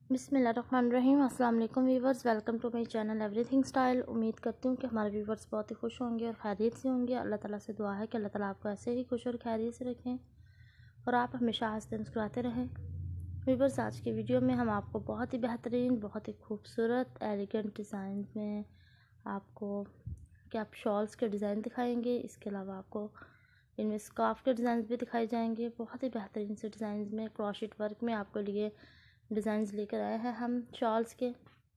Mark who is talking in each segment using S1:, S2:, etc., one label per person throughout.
S1: बिस्मिल्लाहिर्रहमानिर्रहीम। अस्सलाम वालेकुम viewers, welcome to my channel everything style. उम्मीद करती हूँ कि हमारे व्यूवर्स बहुत ही खुश होंगे और खैरियत से होंगे। अल्लाह ताला से दुआ है कि अल्लाह ताला आपको ऐसे ही खुश और खैरियत से रखें और आप हमेशा हंसते मुस्कुराते रहें। व्यूवर्स, आज की वीडियो में हम आपको बहुत ही बेहतरीन, बहुत ही खूबसूरत एलिगेंट डिज़ाइन में आपको कैप शॉल्स के डिज़ाइन दिखाएँगे। इसके अलावा आपको इनमें स्कार्फ के डिज़ाइन भी दिखाए जाएंगे। बहुत ही बेहतरीन से डिज़ाइन में क्रॉशेट वर्क में आपको लिए डिज़ाइंस लेकर आए हैं हम शॉल्स के।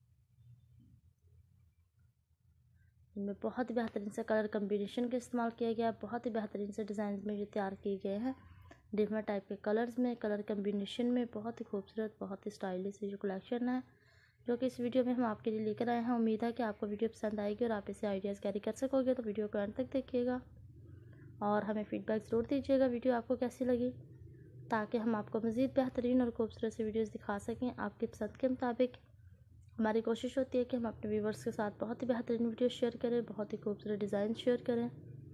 S1: इनमें बहुत ही बेहतरीन से कलर कम्बिनेशन का इस्तेमाल किया गया है। बहुत ही बेहतरीन से डिज़ाइन में ये तैयार किए गए हैं डिफरेंट टाइप के कलर्स में, कलर कम्बिनेशन में। बहुत ही खूबसूरत, बहुत ही स्टाइलिश ये जो कलेक्शन है जो कि इस वीडियो में हम आपके लिए लेकर आए हैं। उम्मीद है कि आपको वीडियो पसंद आएगी और आप इसे आइडियाज़ कैरी कर सकोगे। तो वीडियो को एंड तक देखिएगा और हमें फीडबैक ज़रूर दीजिएगा वीडियो आपको कैसी लगी, ताकि हम आपको मज़ीद बेहतरीन और खूबसूरत से वीडियोस दिखा सकें आपकी पसंद के मुताबिक। हमारी कोशिश होती है कि हम अपने व्यूवर्स के साथ बहुत ही बेहतरीन वीडियो शेयर करें, बहुत ही खूबसूरत डिज़ाइन शेयर करें,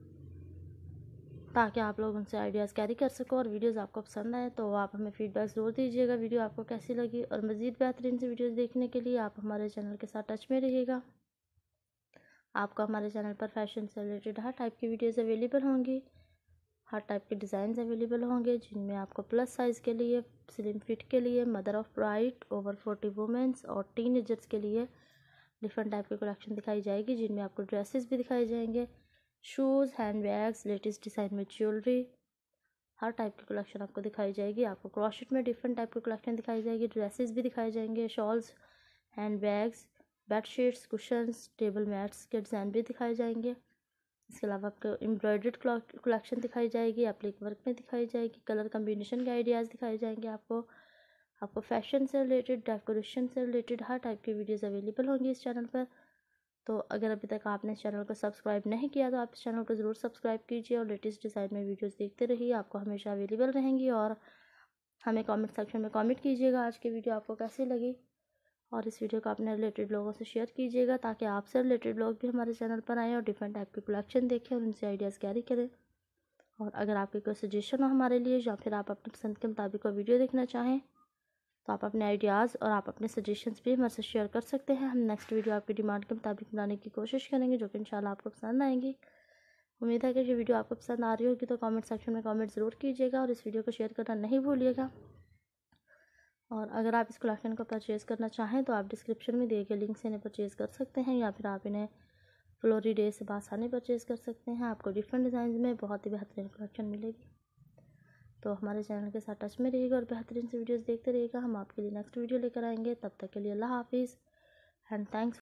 S1: ताकि आप लोग उनसे आइडियाज़ कैरी कर सको और वीडियोस आपको पसंद आए तो आप हमें फीडबैक ज़रूर दीजिएगा वीडियो आपको कैसी लगी। और मज़ीद बेहतरीन से वीडियोस देखने के लिए आप हमारे चैनल के साथ टच में रहिएगा। आपको हमारे चैनल पर फैशन से रिलेटेड हर टाइप की वीडियोज़ अवेलेबल होंगी, हर टाइप के डिज़ाइन अवेलेबल होंगे, जिनमें आपको प्लस साइज़ के लिए, स्लिम फिट के लिए, mother of bride, over 40 womens और टीनेजर्स के लिए डिफरेंट टाइप की कलेक्शन दिखाई जाएगी, जिनमें आपको ड्रेसेस भी दिखाए जाएंगे, shoes, hand bags, latest design में ज्वेलरी, हर टाइप की कलेक्शन आपको दिखाई जाएगी। आपको क्रॉशेट में डिफरेंट टाइप की कलेक्शन दिखाई जाएगी, ड्रेसेस भी दिखाए जाएंगे, shawls, hand bags, bedsheets, cushions, table mats के डिज़ाइन भी दिखाए जाएंगे। इसके अलावा आपको एम्ब्रॉयडर्ड कलेक्शन दिखाई जाएगी, एप्लिक वर्क में दिखाई जाएगी, कलर कम्बिनेशन के आइडियाज़ दिखाए जाएंगे। आपको फैशन से रिलेटेड, डेकोरेशन से रिलेटेड हर टाइप की वीडियोस अवेलेबल होंगी इस चैनल पर। तो अगर अभी तक आपने इस चैनल को सब्सक्राइब नहीं किया तो आप इस चैनल को ज़रूर सब्सक्राइब कीजिए और लेटेस्ट डिज़ाइन में वीडियोस देखते रहिए। आपको हमेशा अवेलेबल रहेंगी और हमें कमेंट सेक्शन में कमेंट कीजिएगा आज की वीडियो आपको कैसी लगी और इस वीडियो को अपने रिलेटेड लोगों से शेयर कीजिएगा, ताकि आपसे रिलेटेड लोग भी हमारे चैनल पर आएँ और डिफरेंट टाइप की कलेक्शन देखें और उनसे आइडियाज़ कैरी करें। और अगर आपकी कोई सजेशन हो हमारे लिए या फिर आप अपनी पसंद के मुताबिक कोई वीडियो देखना चाहें तो आप अपने आइडियाज़ और आप अपने सजेशंस भी हमारे से शेयर कर सकते हैं। हम नेक्स्ट वीडियो आपकी डिमांड के मुताबिक बनाने की कोशिश करेंगे, जो कि इंशाल्लाह आपको पसंद आएंगी। उम्मीद है कि ये वीडियो आपको पसंद आ रही होगी। तो कमेंट सेक्शन में कमेंट ज़रूर कीजिएगा और इस वीडियो को शेयर करना नहीं भूलिएगा। और अगर आप इस कलेक्शन को परचेज़ करना चाहें तो आप डिस्क्रिप्शन में दिए गए लिंक से इन्हें परचेज़ कर सकते हैं, या फिर आप इन्हें फ्लोरी डे से बासानी परचेज़ कर सकते हैं। आपको डिफरेंट डिज़ाइन में बहुत ही बेहतरीन कलेक्शन मिलेगी। तो हमारे चैनल के साथ टच में रहिएगा और बेहतरीन से वीडियोस देखते रहिएगा। हम आपके लिए नेक्स्ट वीडियो लेकर आएंगे। तब तक के लिए अल्लाह हाफिज़ एंड थैंक्स।